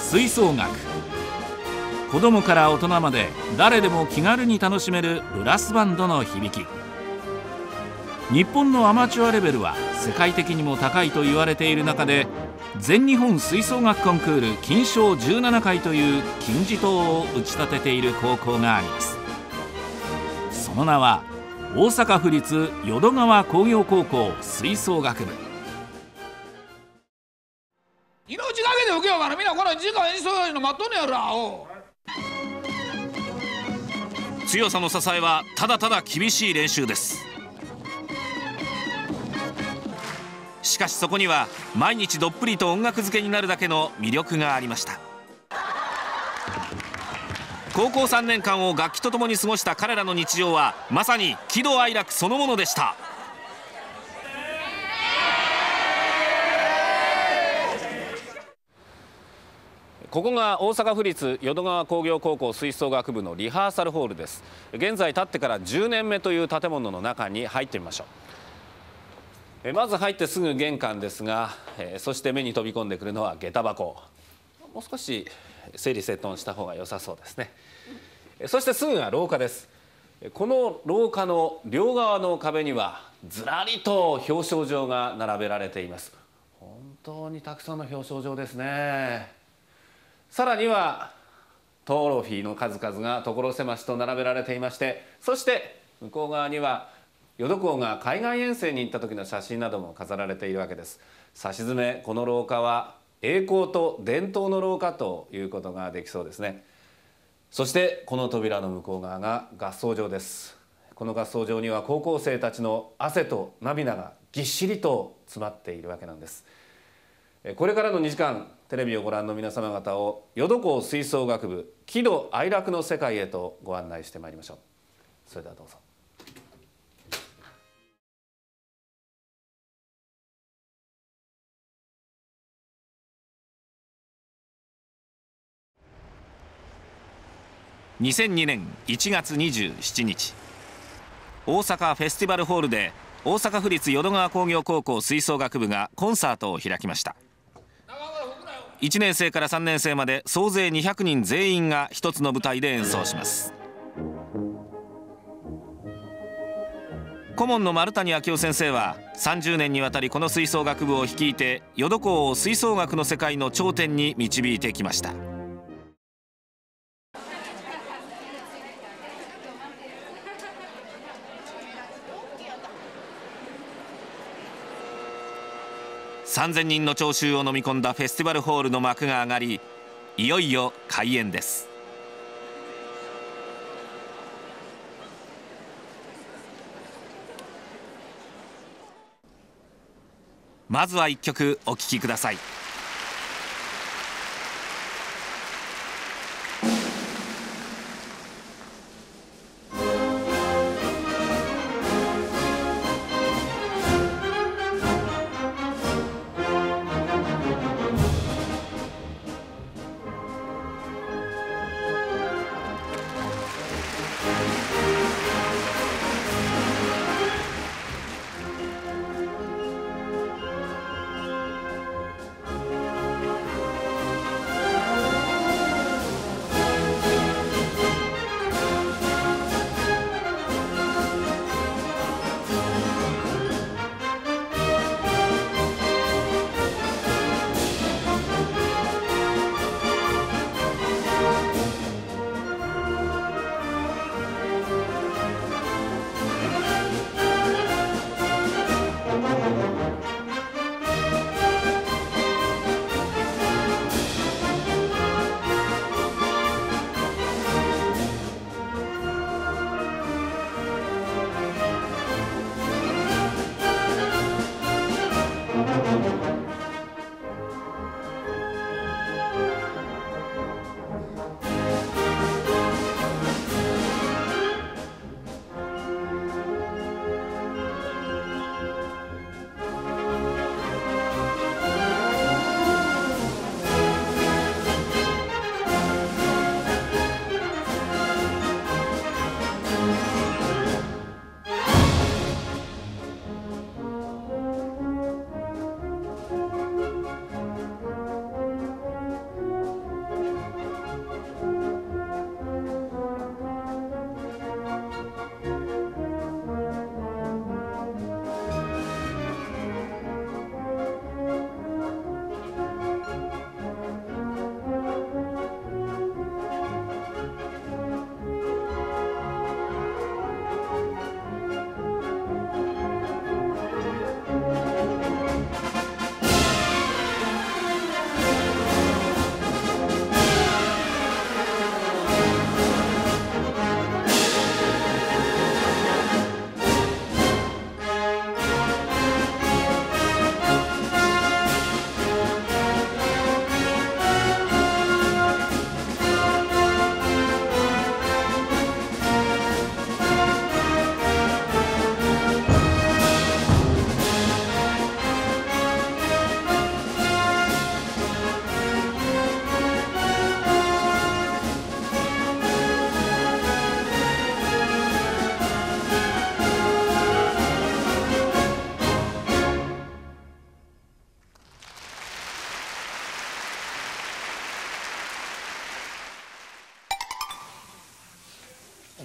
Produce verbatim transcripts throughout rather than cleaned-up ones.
吹奏楽。子供から大人まで誰でも気軽に楽しめるブラスバンドの響き。日本のアマチュアレベルは世界的にも高いと言われている中で、全日本吹奏楽コンクール金賞じゅうななかいという金字塔を打ち立てている高校があります。その名は大阪府立淀川工業高校吹奏楽部。 命がけで受けようからみんなこの時間演奏よりの待っとんねやろアホ。 強さの支えはただただ厳しい練習です。しかしそこには毎日どっぷりと音楽漬けになるだけの魅力がありました。高校さんねんかんを楽器とともに過ごした彼らの日常はまさに喜怒哀楽そのものでした。ここが大阪府立淀川工業高校吹奏楽部のリハーサルホールです。現在建ってからじゅうねんめという建物の中に入ってみましょう。まず入ってすぐ玄関ですが、そして目に飛び込んでくるのは下駄箱。もう少し整理整頓した方が良さそうですね。そしてすぐが廊下です。この廊下の両側の壁にはずらりと表彰状が並べられています。本当にたくさんの表彰状ですね。さらにはトロフィーの数々が所狭しと並べられていまして、そして向こう側には淀校が海外遠征に行った時の写真なども飾られているわけです。さしずめこの廊下は栄光と伝統の廊下ということができそうですね。そしてこの扉の向こう側が合奏場です。この合奏場には高校生たちの汗と涙がぎっしりと詰まっているわけなんです。これからのにじかん、テレビをご覧の皆様方を淀校吹奏楽部喜怒哀楽の世界へとご案内してまいりましょう。それではどうぞ。にせんにねんいちがつにじゅうしちにち、大阪フェスティバルホールで大阪府立淀川工業高校吹奏楽部がコンサートを開きました。いちねんせいからさんねんせいまで総勢にひゃくにん全員が一つの舞台で演奏します。顧問の丸谷昭夫先生はさんじゅうねんにわたりこの吹奏楽部を率いて淀校を吹奏楽の世界の頂点に導いてきました。さんぜんにんの聴衆を飲み込んだフェスティバルホールの幕が上がり、いよいよ開演です。まずはいっきょくお聴きください。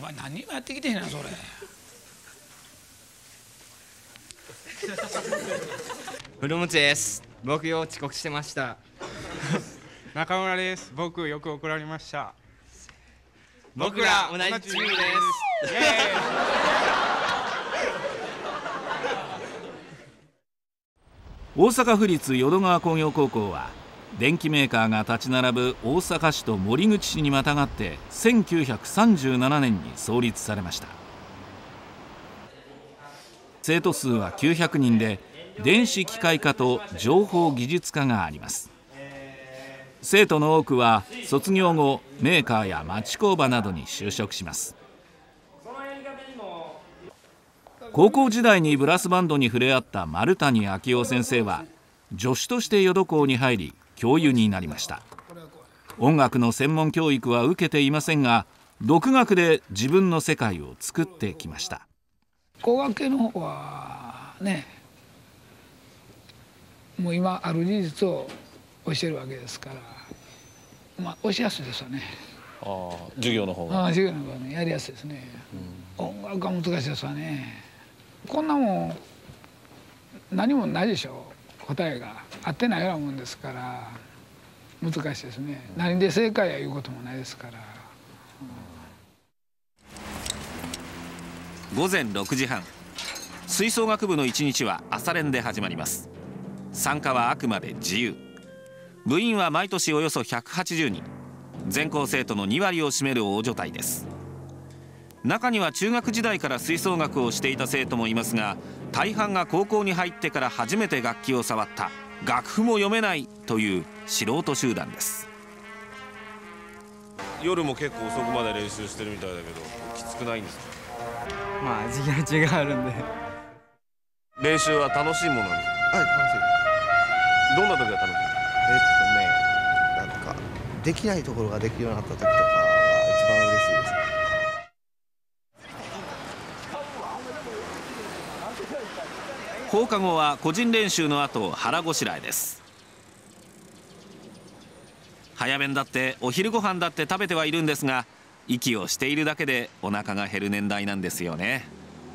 前何にもやってきてへんなそれ。 古本です。僕よ遅刻してました。 中村です。僕よく怒られました。 僕ら同じチームです。 大阪府立淀川工業高校は電機メーカーが立ち並ぶ大阪市と守口市にまたがってせんきゅうひゃくさんじゅうななねんに創立されました。生徒数はきゅうひゃくにんで、電子機械科と情報技術科があります。生徒の多くは卒業後メーカーや町工場などに就職します。高校時代にブラスバンドに触れ合った丸谷昭夫先生は助手として淀校に入り教諭になりました。音楽の専門教育は受けていませんが、独学で自分の世界を作ってきました。 工学系の方はね、もう今ある事実を教えるわけですから、まあ教えやすいですよね。 ああ、授業の方が。 ああ、授業の方がね、やりやすいですね。うん、音楽は難しいですわね。こんなもん何もないでしょう。答えが合ってないようなもんですから難しいですね。何で正解やいうこともないですから。 うん、午前ろくじはん、吹奏楽部の一日は朝練で始まります。参加はあくまで自由。部員は毎年およそひゃくはちじゅうにん、全校生徒のにわりを占める大所帯です。中には中学時代から吹奏楽をしていた生徒もいますが、大半が高校に入ってから初めて楽器を触った、楽譜も読めないという素人集団です。 夜も結構遅くまで練習してるみたいだけど、きつくないんですか？ まあ授業中があるんで。 練習は楽しいものなんですか？ はい、楽しい。 どんな時が楽しい？ えっとね、なんかできないところができるようになった時とかが一番嬉しいです。 放課後は個人練習の後腹ごしらえです。早弁だってお昼ご飯だって食べてはいるんですが、息をしているだけでお腹が減る年代なんですよね。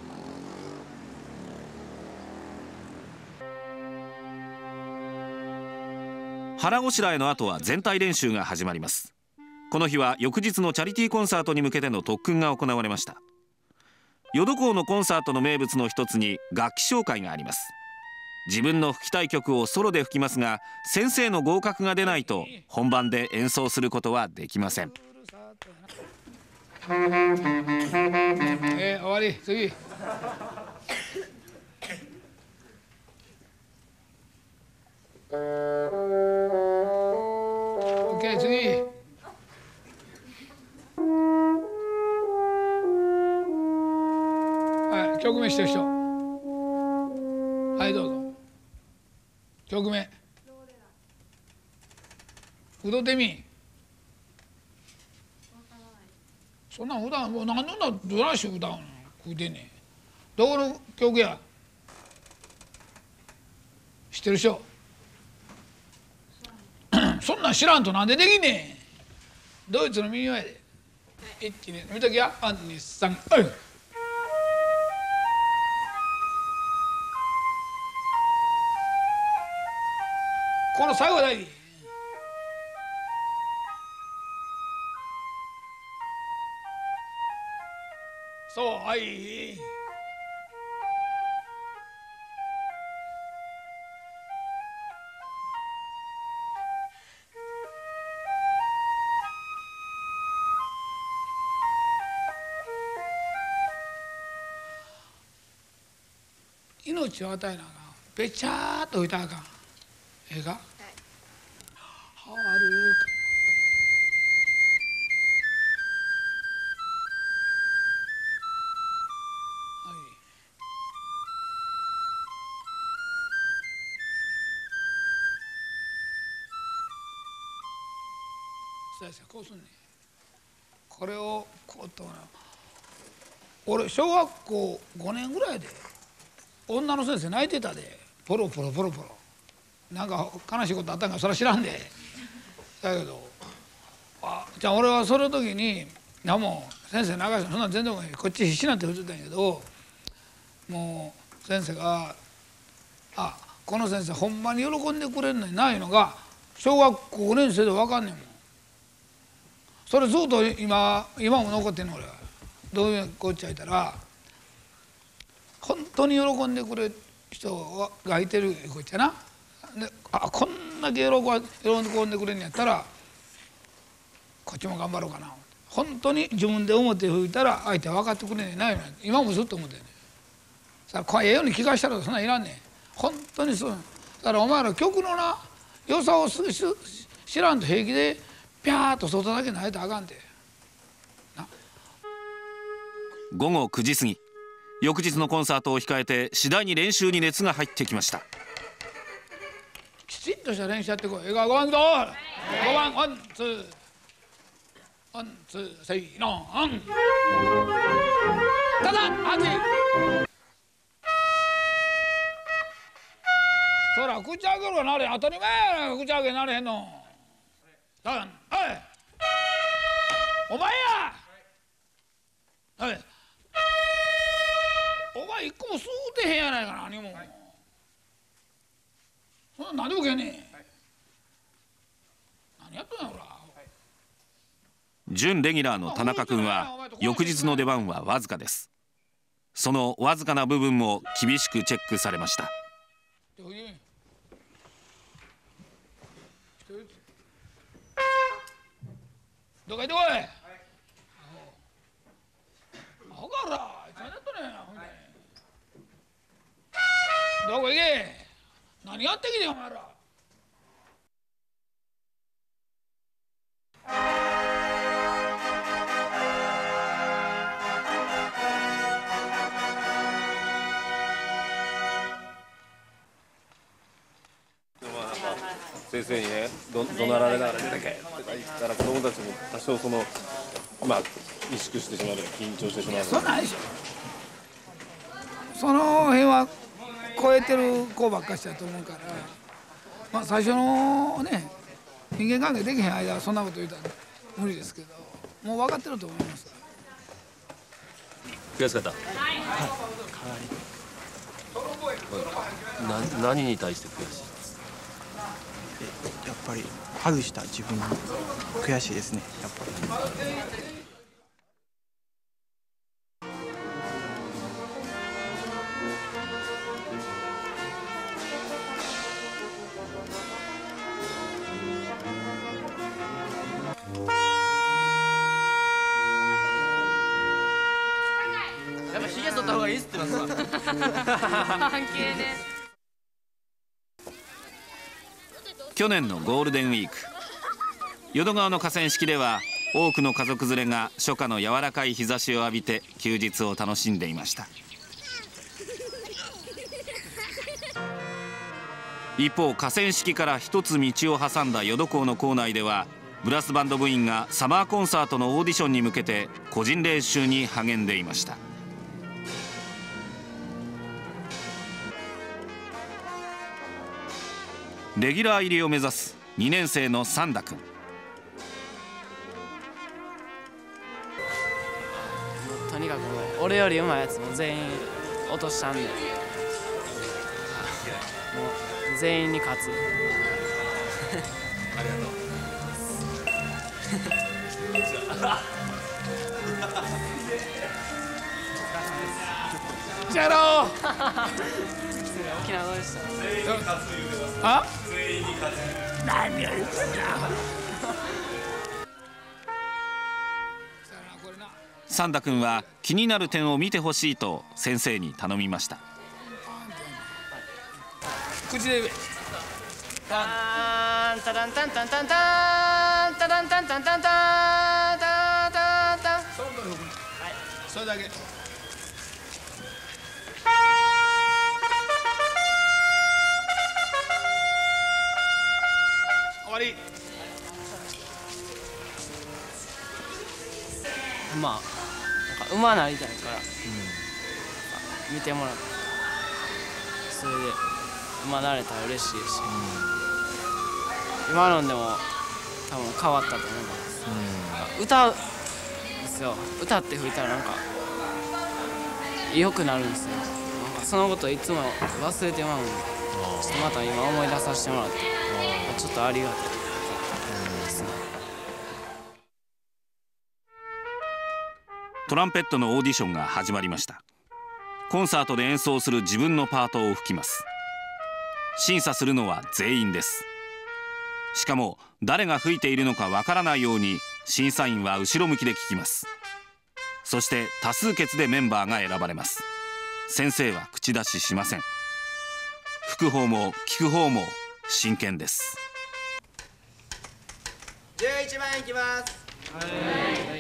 腹ごしらえの後は全体練習が始まります。この日は翌日のチャリティーコンサートに向けての特訓が行われました。淀校のコンサートの名物の一つに楽器紹介があります。自分の吹きたい曲をソロで吹きますが、先生の合格が出ないと本番で演奏することはできません。 えー、終わり。次。オッケー、次。はい、曲名してる人。はい、どうぞ。曲名。歌ってみ。そんなん歌う、もう何のなどないして歌うの、食うてんねん。どこの曲や。知ってる人。そんなん知らんとなんでできんねん。ドイツの民謡やで。一気に見ときや。あんにさん、はい。この最後だけ。そう、はい。命を与えなあかん。べちゃーっと置いたらあかん。ええか。はい。はるか。そうや、こうすんねん。これをこうとな。俺小学校ごねんぐらいで女の先生泣いてたで、ポロポロポロポロ。なんか悲しいことあったんかそれは知らんで。だけど、あ、じゃあ俺はその時にやもう先生長いそんなん全然こっち必死なんて言ってたんやけど、もう先生が「あこの先生ほんまに喜んでくれんのにないのが小学校ごねん生で分かんねんもん。それずっと今今も残ってんの俺は。どういうこっちゃいたら本当に喜んでくれる人がいてるこっちゃな。であこんだけ喜んでくれんやったらこっちも頑張ろうかな。本当に自分で表吹いたら相手は分かってくれねえないの。今もずっと思ってんねん。さあええように聞かしたらそんなんいらんねん。本当にそう。だからお前ら曲のな良さを知らんと平気でピャーッと外だけ投げたらあかんて。 午後くじ過ぎ、翌日のコンサートを控えて次第に練習に熱が入ってきました。 きちんとした練習やってこい。えがごばんどうごばんワンツーワンツーセイノンただあっちそら口開けろなれ当たり前や口開けなれへんの。だからおいお前やおいお前一個も吸うてへんやないかな何も。そんな何でもけんねん。何やっとんやほら。 準レギュラーの田中君は翌日の出番はわずかです。そのわずかな部分も厳しくチェックされました。 どこ行ってこい。アホかほらいつまでやっとんねん。どこ行け。何やってきてんお前ら。 先生にねど怒鳴られながら「出てけ!」って言ったら子供たちも多少そのまあ萎縮してしまうとか緊張してしまう。 そんなんないでしょ。その辺は超えてる子ばっかしだと思うから、まあ最初のね人間関係できへん間はそんなこと言うたら無理ですけど、もう分かってると思います。 悔しかった。な何に対して悔しい？ やっぱり外した自分悔しいですね。やっぱり。 やっぱひげ剃った方がいいっすってなった関係ね。 去年のゴールデンウィーク、淀川の河川敷では多くの家族連れが初夏の柔らかい日差しを浴びて休日を楽しんでいました。一方、河川敷から一つ道を挟んだ淀港の構内ではブラスバンド部員がサマーコンサートのオーディションに向けて個人練習に励んでいました。レギュラー入りを目指すにねん生のサンダ君。 とにかく俺より上手いやつも全員落としたんで、もう全員に勝つ。ありがとう。じゃろう。沖縄どうでした？ あ？ 全員に勝つ。 何を言ってんだ。 サンダ君は気になる点を見てほしいと先生に頼みました。 口で言え。 タンタランタンタンタンタンタランタンタンタンタンタンタンタン。 それだけ。終わり。 まあなんか馬なりたいから、うん、見てもらってそれで馬なれたら嬉しいし、うん、今のでも多分変わったと思います、うん、歌うですよ。歌って吹いたらなんか良くなるんですよ。なんかそのこといつも忘れてまうんで、ちょっとまた今思い出させてもらってちょっとありがたいですね。 トランペットのオーディションが始まりました。コンサートで演奏する自分のパートを吹きます。審査するのは全員です。しかも誰が吹いているのかわからないように審査員は後ろ向きで聞きます。そして多数決でメンバーが選ばれます。先生は口出ししません。吹く方も聞く方も真剣です。 じゅういちばんいきます。はい。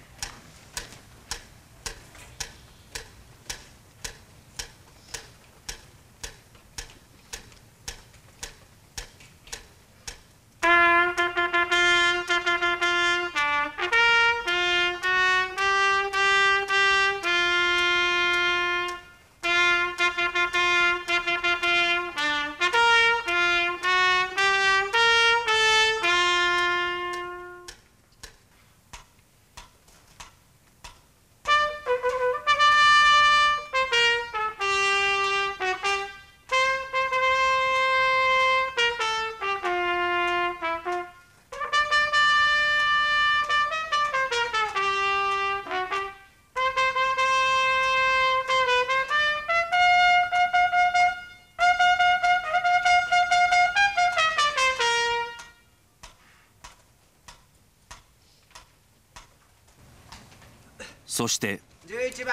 そしてじゅういちばん。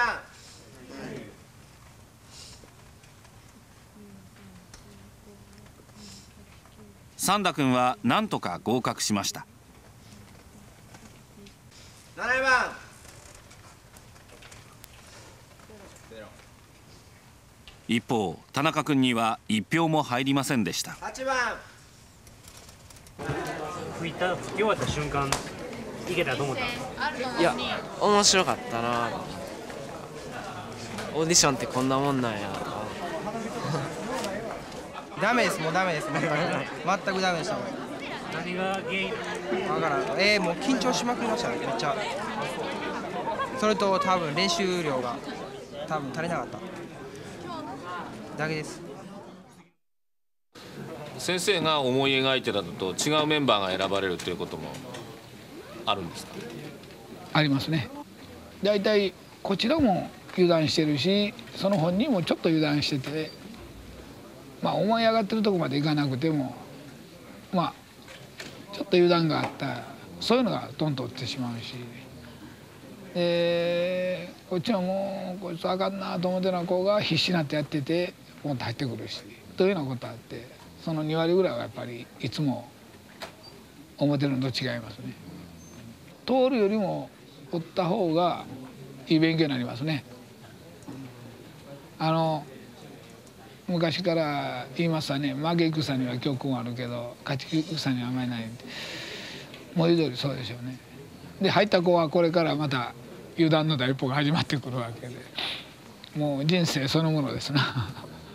サンダ君は何とか合格しました。 ななばん。 一方田中君には一票も入りませんでした。 はちばん。 吹いた吹き終わった瞬間いけたと思った。 いや面白かったな。オーディションってこんなもんなんや。 ダメです、もうダメです、全くダメでした。 何が原因？ わからん。えー、もう緊張しまくりましたね、めっちゃ。それと多分練習量が多分足りなかっただけです。 先生が思い描いてたのと違うメンバーが選ばれるということもあるんですか？ ありますね。だいたいこちらも油断してるし、その本人もちょっと油断してて、まあ思い上がってるとこまでいかなくても、まあちょっと油断があった、そういうのがドンと落ちてしまうし、でこっちはもうこいつあかんなと思ってる子が必死になってやっててポンと入ってくるしというようなことあって、そのに割ぐらいはやっぱりいつも思ってるのと違いますね。通るよりも追った方がいい勉強になりますね。あの昔から言いますわね、負け戦には教訓あるけど勝ち戦にはあまりないって、文字通りそうでしょうね。で入った子はこれからまた油断の第一歩が始まってくるわけで、もう人生そのものですな。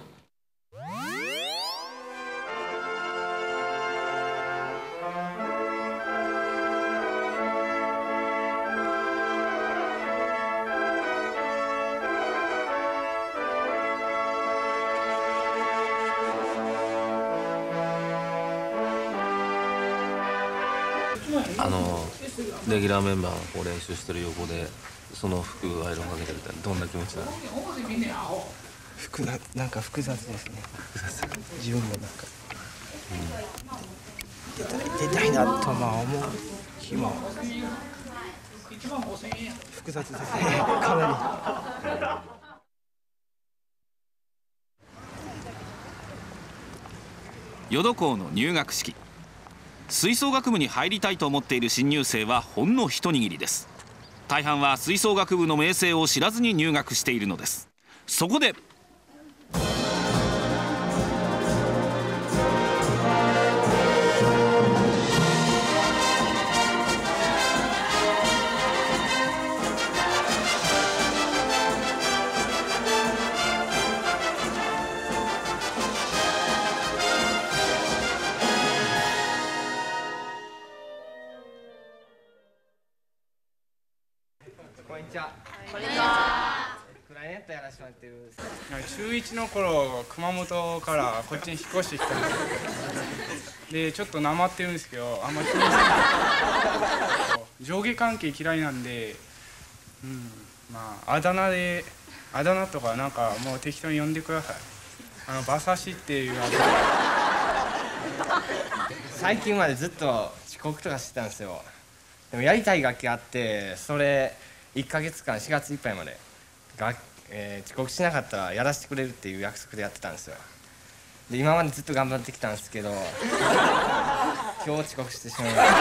あのレギュラーメンバーがこう練習してる横でその服アイロンかけてるってどんな気持ちなの？ 複雑、なんか複雑ですね。自分もなんか、うん、出たい出たいなとまあ思う気も複雑ですね。かなり。 淀校の入学式、吹奏楽部に入りたいと思っている新入生はほんの一握りです。大半は吹奏楽部の名声を知らずに入学しているのです。そこでちは。こんにちは。クライネットやらせてもらってる。 中いちの頃熊本からこっちに引っ越してきたんですよ。でちょっとなまってるんですけど、あんまり気にしない上下関係嫌いなんで、うん、まああだ名であだ名とかなんかもう適当に呼んでください。あの馬刺しっていうあだ名。 最近までずっと遅刻とかしてたんですよ。でもやりたい楽器があって、それいっかげつかんしがついっぱいまでが、えー、遅刻しなかったらやらせてくれるっていう約束でやってたんですよ。で今までずっと頑張ってきたんですけど今日遅刻してしまいました。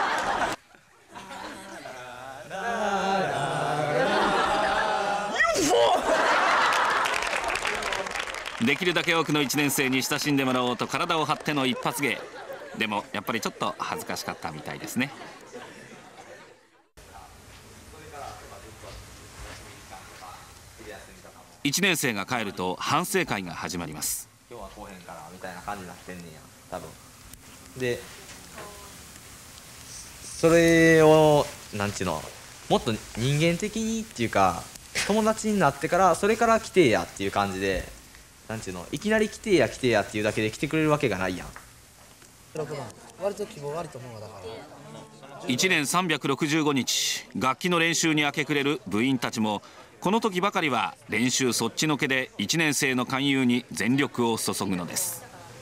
できるだけ多くのいちねん生に親しんでもらおうと体を張っての一発芸でもやっぱりちょっと恥ずかしかったみたいですね。いちねん生が帰ると反省会が始まります。 今日は来へんからみたいな感じになってんねんや多分で、それをなんちゅうのもっと人間的にっていうか友達になってからそれから来てやっていう感じで、なんちゅうのいきなり来てや来てやっていうだけで来てくれるわけがないやん。 割と希望があると思うがだからいちねんさんびゃくろくじゅうごにち楽器の練習に明け暮れる部員たちもこの時ばかりは練習そっちのけでいちねん生の勧誘に全力を注ぐのです。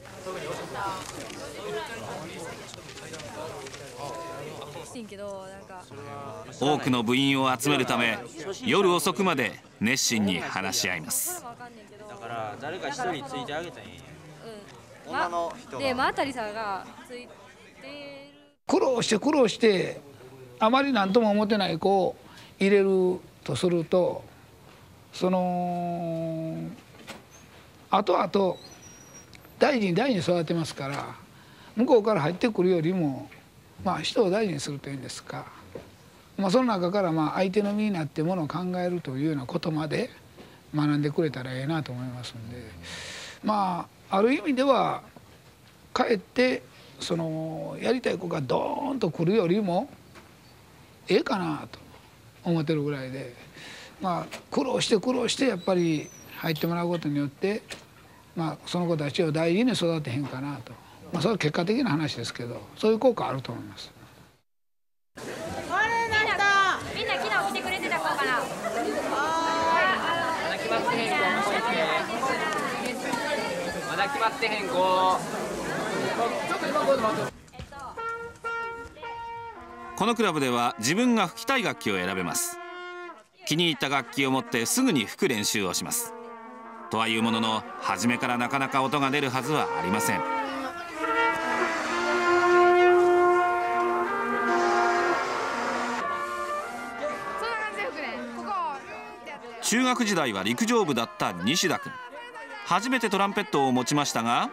多くの部員を集めるため夜遅くまで熱心に話し合います。 だから誰か一人ついてあげたらいいんや。 女の人で真辺さんがついて苦労して苦労してあまり何とも思ってない子を入れるとすると、その後々大事に大事に育てますから、向こうから入ってくるよりも、まあ、人を大事にするというんですか、まあ、その中からまあ相手の身になってものを考えるというようなことまで学んでくれたらええなと思いますんで、まあある意味ではかえってそのやりたい子がドーンと来るよりもええかなと思ってるぐらいで、まあ苦労して苦労してやっぱり入ってもらうことによって、まあ、その子たちを大事に育てへんかなと、まあ、それは結果的な話ですけど、そういう効果あると思います。 みんな昨日来てくれてた子かな。 まだ決まってへん子まだ決まってへん子。 このクラブでは自分が吹きたい楽器を選べます。気に入った楽器を持ってすぐに吹く練習をします。とはいうものの初めからなかなか音が出るはずはありません。中学時代は陸上部だった西田君、初めてトランペットを持ちましたが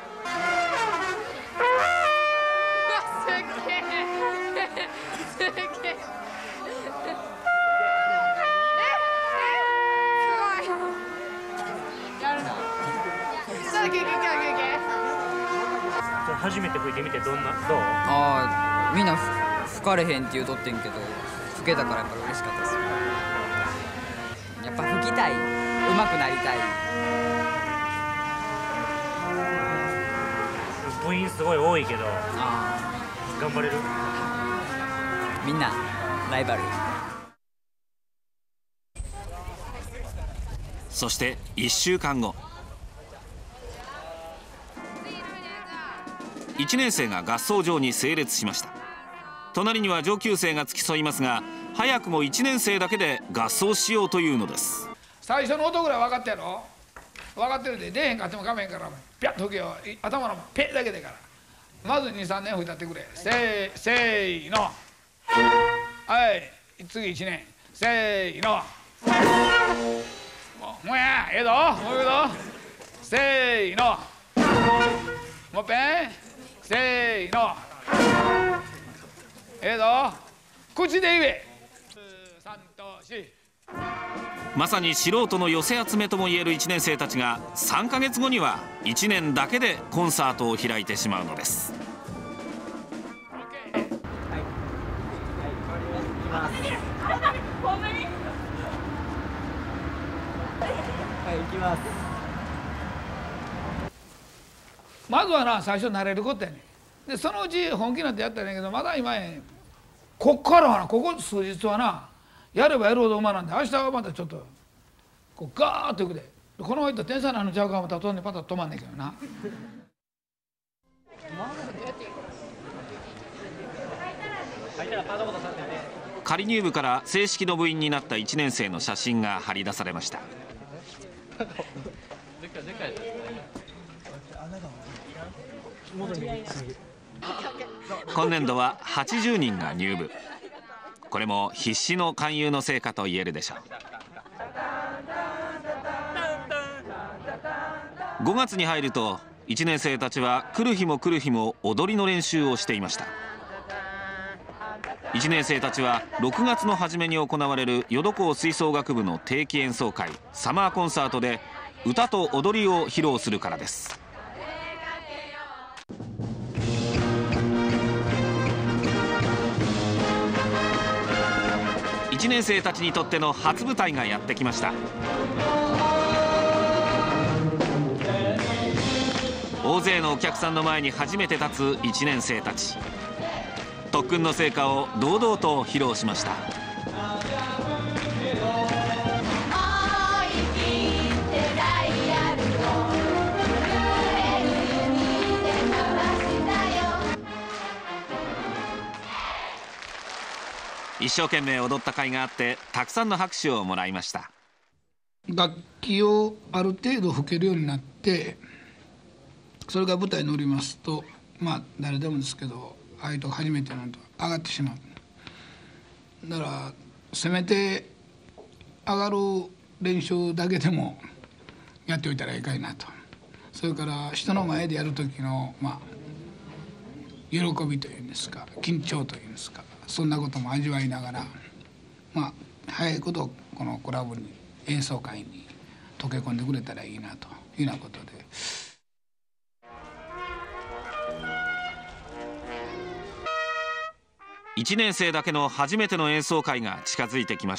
初めて吹いてみてどんなどう？ ああ、みんな吹かれへんって言うとってんけど吹けたからやっぱ嬉しかったです。やっぱ吹きたい、上手くなりたい。 部員すごい多いけど頑張れる？ みんなライバル。 そしていっしゅうかんご、いちねん生が合奏場に整列しました。隣には上級生が付き添いますが、早くもいちねん生だけで合奏しようというのです。 最初の音ぐらい分かってやろ。分かってるで、出へんかってもかめへんからピャッと吹けよ。頭のペッだけでからまずにさんねん吹いたってくれ。せーせーの、はい、次いちねん、せーの、もうもうやええぞ、もういくぞ、せーの、もう一遍、せーの、ええぞ、口で言え。さんとし。 まさに素人の寄せ集めともいえるいちねん生たちがさんかげつごにはいちねんだけでコンサートを開いてしまうのです。 ほんまに行きます。まずはな最初慣れることやねん。でそのうち本気になってやったらいいんやけど、まだ今やねん。こっからはな、ここ数日はなやればやるほど馬なんで、明日はまたちょっとこうガーッといくで。このままいったら天才なのちゃうかまた飛んでパタッと止まんねんけどな。 仮入部から正式の部員になったいちねん生の写真が貼り出されました。今年度ははちじゅうにんが入部。これも必死の勧誘の成果と言えるでしょう。ごがつに入るといちねん生たちは来る日も来る日も踊りの練習をしていました。いちねん生たちはろくがつの初めに行われる淀高吹奏楽部の定期演奏会サマーコンサートで歌と踊りを披露するからです。いちねん生たちにとっての初舞台がやってきました。大勢のお客さんの前に初めて立ついちねん生たち。特訓の成果を堂々と披露しました。一生懸命踊った甲斐があってたくさんの拍手をもらいました。 楽器をある程度吹けるようになって、それが舞台に乗りますと、まあ誰でもですけどああいうとこ初めてのと上がってしまう。だからせめて上がる練習だけでもやっておいたらいいかいなと。それから人の前でやる時のまあ喜びというんですか、緊張というんですか、そんなことも味わいながら、まあ早いことこのクラブに演奏会に溶け込んでくれたらいいなというようなことで。 いちねん生だけの初めての演奏会が近づいてきました。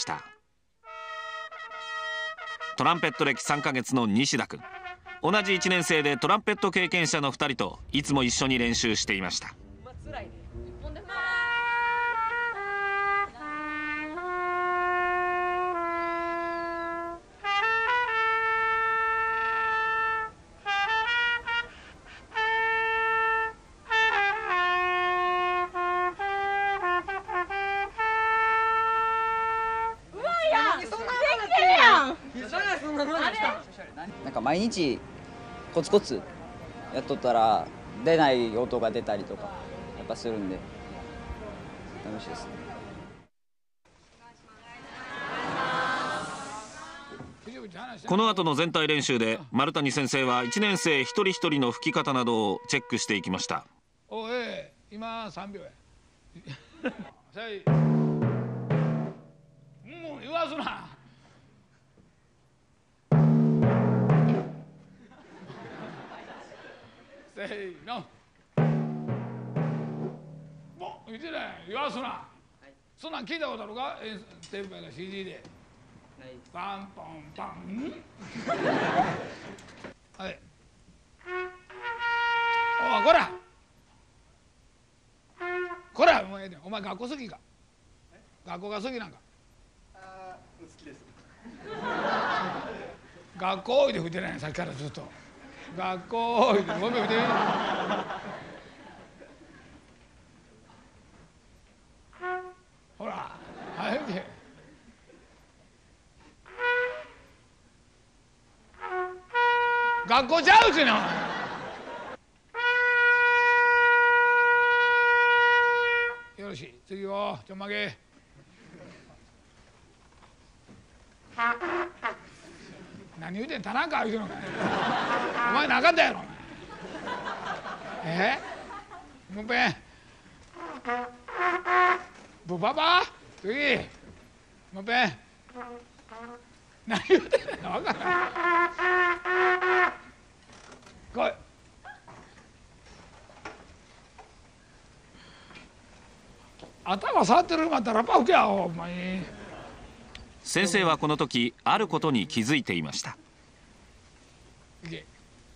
トランペット歴さんかげつの西田君、同じいちねん生でトランペット経験者のふたりといつも一緒に練習していました。 なんか毎日コツコツやっとったら出ない音が出たりとかやっぱするんで楽しいですね。 この後の全体練習で丸谷先生はいちねん生一人一人の吹き方などをチェックしていきました。 おえ今さんびょうやさいもう言わずな。せーの。もう言ってない言わすな、はい、そんなん聞いたことあるか、テープやら シーディー でパンポンパンはいおいこらこらお前お前学校好きか、学校が好きなんか。 あ好きです学校おいで吹いてないさっきからずっと学校おいでごめん吹いてみほら早く学校ちゃうしな。よろしい次をちょんまげ何言うてん田中言うてんのかいお前なかったやろお前えもう一遍ブパパ次もう一遍何言うてんの分からん来い頭触ってるんかったらラッパ吹けやお前。 先生はこの時あることに気づいていました。 いけ。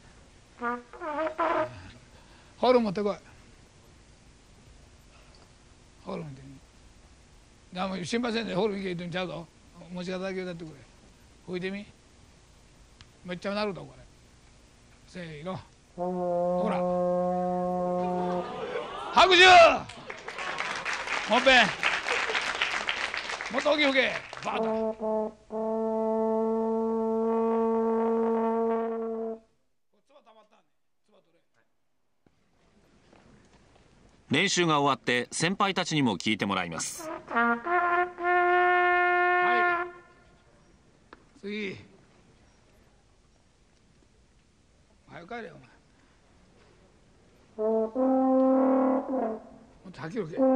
ホール持ってこい。ホール持ってみ。だも心配せんでホール行け言ってんちゃうぞ。持ち方だけ歌ってくれ。吹いてみ。めっちゃなるぞこれ。せーの。ほら。拍手。もっぺん。もっと大きい吹け。バーッと。 練習が終わって先輩たちにも聞いてもらいます。 はい。次。早く帰れよお前。もっとはっきり吹け。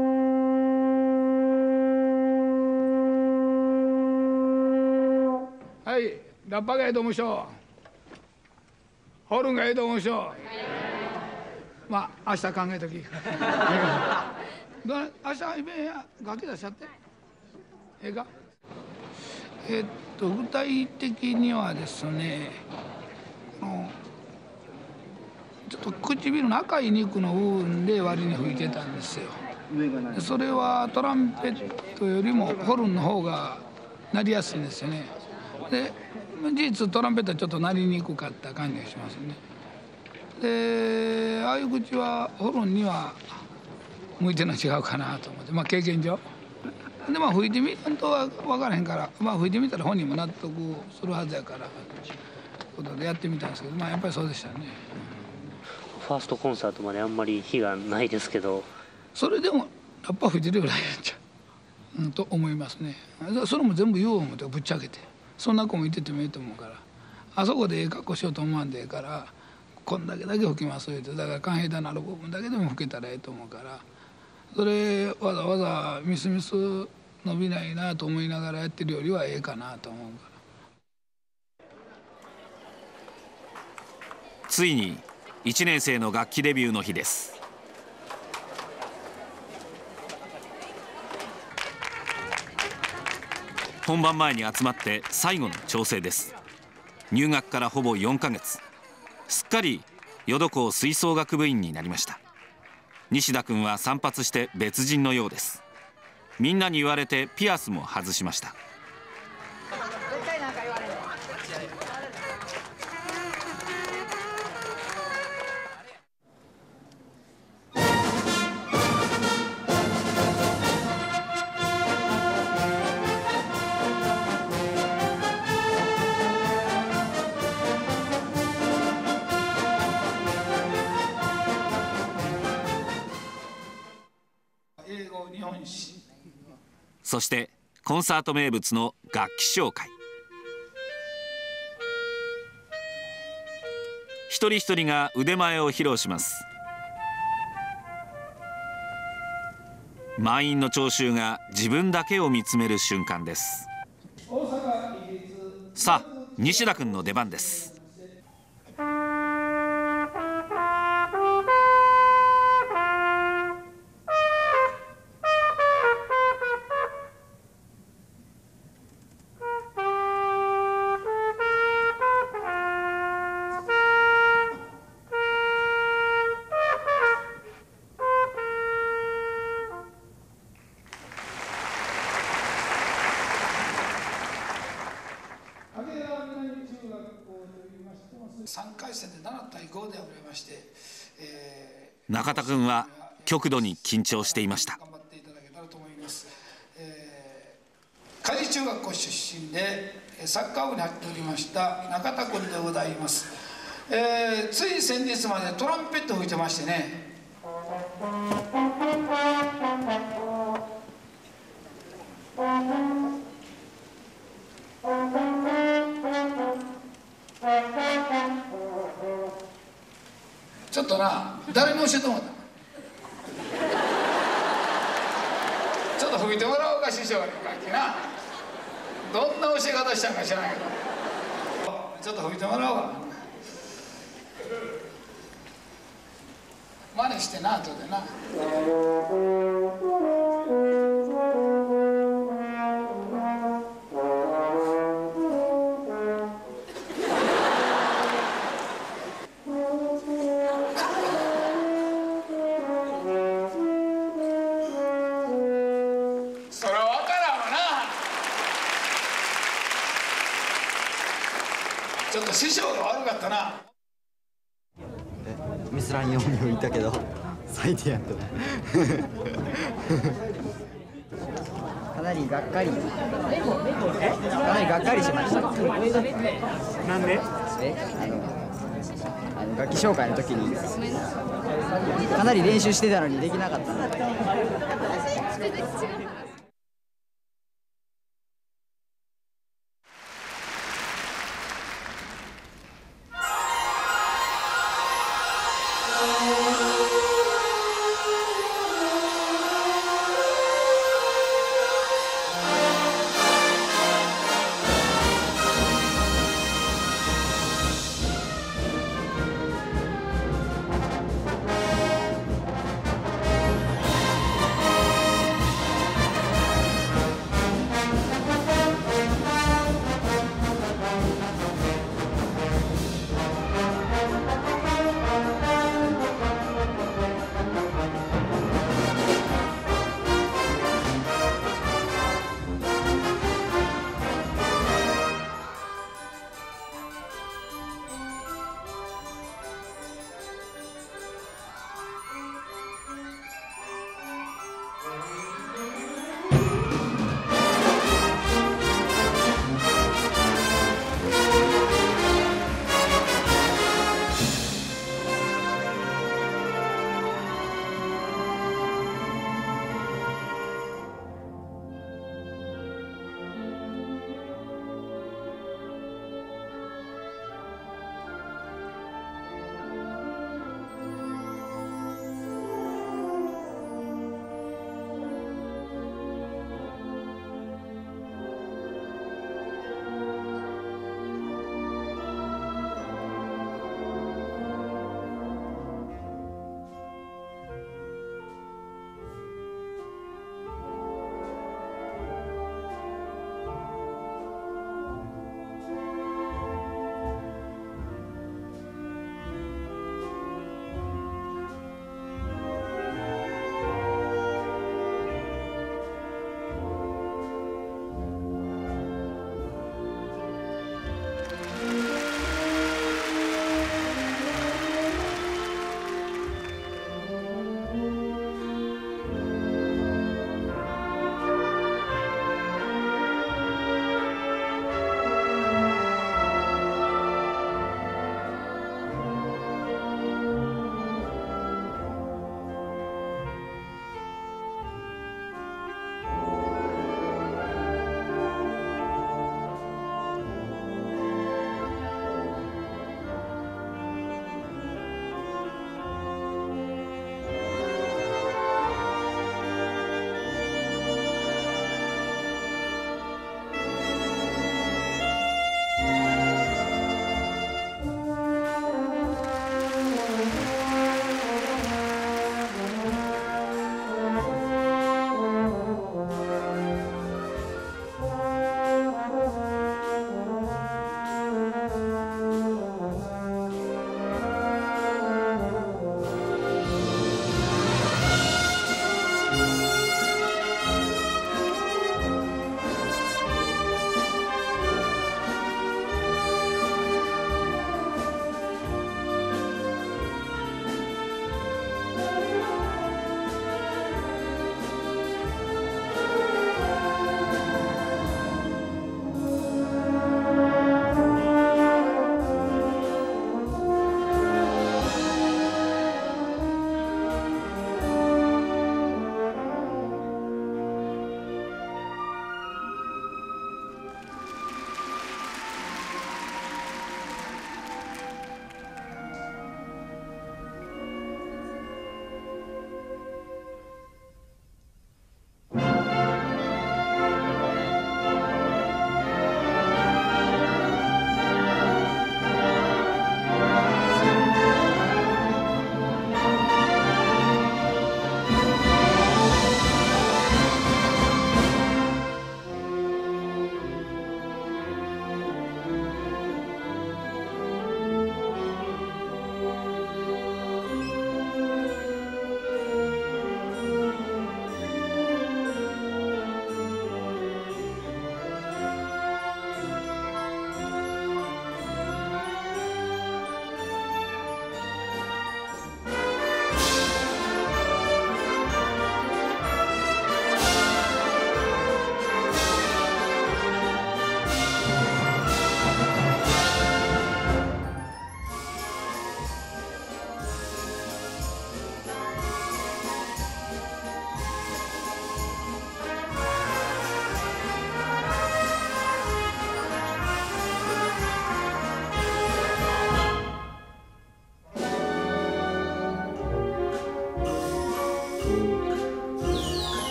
はい、ラッパがええと思う人、ホルンがええと思う人、まあ明日考えとき。ど明日イベント楽器出しちゃって。ええか。えっと具体的にはですね、ちょっと唇の赤い肉の部分で割に吹いてたんですよ。それはトランペットよりもホルンの方が鳴りやすいんですよね。で事実トランペットはちょっと鳴りにくかった感じがしますね。でああいう口はホルンには向いてるの違うかなと思って、まあ経験上でまあ吹いてみたんとは分からへんから、まあ吹いてみたら本人も納得するはずやからことでやってみたんですけど、まあやっぱりそうでしたね。 ファーストコンサートまであんまり日がないですけど、それでもやっぱ吹いてるぐらいやっちゃう、うん、と思いますね。それも全部言おう思ってぶっちゃけて、そんな子もいててもいいと思うから、あそこでええ格好しようと思わんでええから、こんだけだけ吹きますよって、だから寛平だなる部分だけでも吹けたらええと思うから、それわざわざミスミス伸びないなと思いながらやってるよりはええかなと思うから。 ついにいちねん生の楽器デビューの日です。本番前に集まって最後の調整です。入学からほぼよんかげつ、すっかり淀高吹奏楽部員になりました。西田君は散髪して別人のようです。みんなに言われてピアスも外しました。そしてコンサート名物の楽器紹介。一人一人が腕前を披露します。満員の聴衆が自分だけを見つめる瞬間です。さあ西田君の出番です。中田君は極度に緊張していました。 海事中学校出身でサッカー部に入っておりました中田君でございます。えー、つい先日までトランペットを吹いてましてね、ちょっとな誰に教えてもらったちょっと吹いてもらおうか師匠に楽器な、どんな教え方したんか知らないけど、ちょっと吹いてもらおうか、真似してな後でな。 と師匠が悪かったな。 ミスらんように言ったけど最低やったかなりがっかりかなりがっかりしました。なんで？えあのあの楽器紹介の時にかなり練習してたのにできなかったので。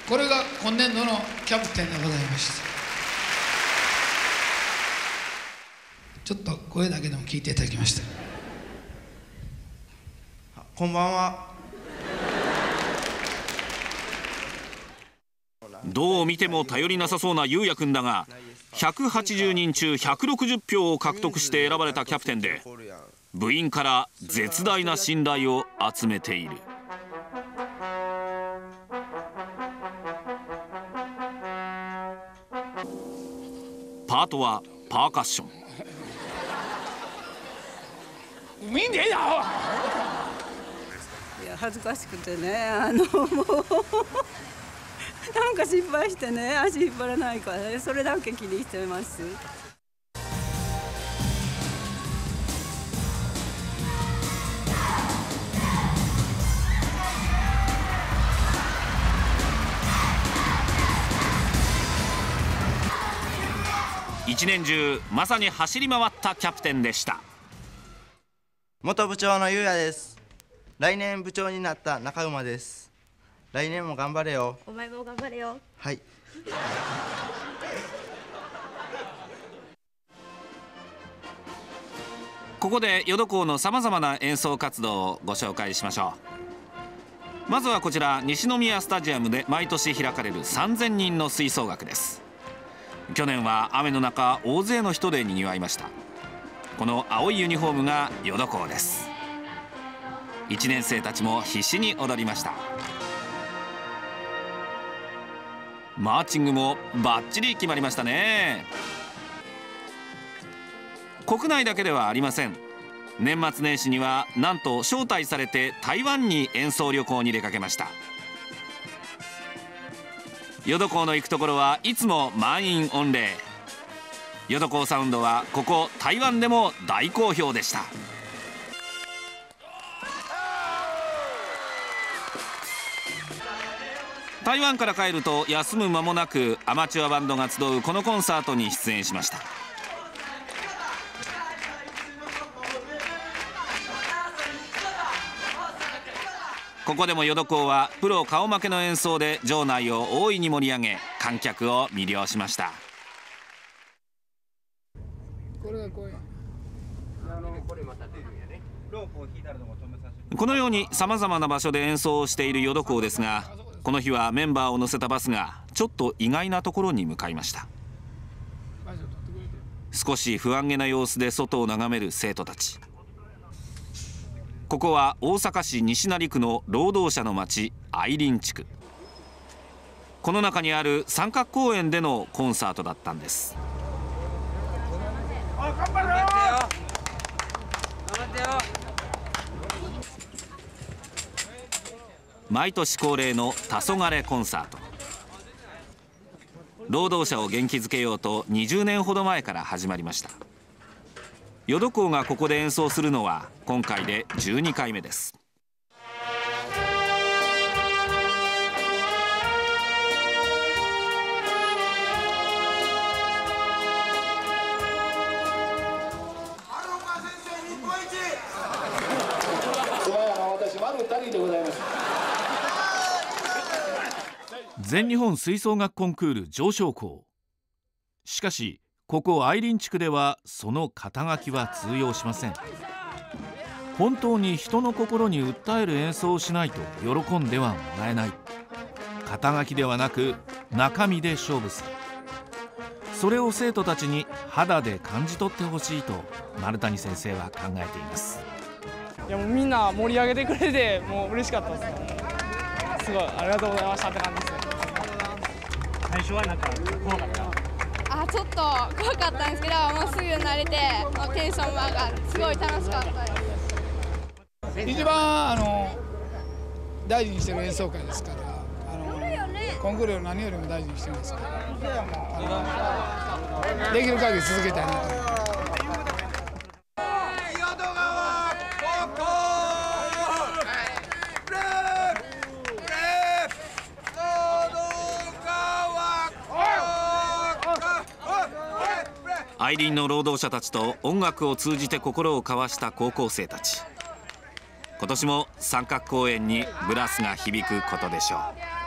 これが今年度のキャプテンでございました。ちょっと声だけでも聞いていただきました。 こんばんは。 どう見ても頼りなさそうな優也君だが、ひゃくはちじゅうにん中ひゃくろくじゅっぴょうを獲得して選ばれたキャプテンで、部員から絶大な信頼を集めている。パートはパーカッション。 見んでええな。 いや恥ずかしくてね、あのもうなんか失敗してね、足引っ張らないからね、それだけ気にしてます。 一年中まさに走り回ったキャプテンでした。 元部長のゆうやです。来年部長になった中馬です。来年も頑張れよ。 お前も頑張れよ。 はい。 ここで淀港のさまざまな演奏活動をご紹介しましょう。まずはこちら西宮スタジアムで毎年開かれるさんぜんにんの吹奏楽です。去年は雨の中大勢の人でにぎわいました。この青いユニフォームが淀港です。いちねん生たちも必死に踊りました。マーチングもバッチリ決まりましたね。国内だけではありません。年末年始にはなんと招待されて台湾に演奏旅行に出かけました。淀港の行くところはいつも満員御礼。淀港サウンドはここ台湾でも大好評でした。台湾から帰ると休む間もなくアマチュアバンドが集うこのコンサートに出演しました。ここでも淀港はプロ顔負けの演奏で場内を大いに盛り上げ、観客を魅了しました。このようにさまざまな場所で演奏をしている淀港ですが、この日はメンバーを乗せたバスがちょっと意外なところに向かいました。少し不安げな様子で外を眺める生徒たち。ここは大阪市西成区の労働者の町愛林地区。この中にある三角公園でのコンサートだったんです。毎年恒例の黄昏コンサート。労働者を元気づけようとにじゅうねんほど前から始まりました。淀港がここで演奏するのは今回でじゅうにかいめです。 全日本吹奏楽コンクール常勝校。しかしここ愛林地区ではその肩書きは通用しません。本当に人の心に訴える演奏をしないと喜んではもらえない。肩書きではなく中身で勝負する。それを生徒たちに肌で感じ取ってほしいと丸谷先生は考えています。 いやもうみんな盛り上げてくれてもう嬉しかったですね。すごいありがとうございましたって感じですね。最初はなんか怖かった。 あ、ちょっと怖かったんですけど、もうすぐ慣れて、もうテンションも上がって、すごい楽しかったです。 一番あの大事にしてる演奏会ですから、あのコンクールを何よりも大事にしてますから、あのできる限り続けたいなと。 愛林の労働者たちと音楽を通じて心を交わした高校生たち。今年も三角公園にブラスが響くことでしょう。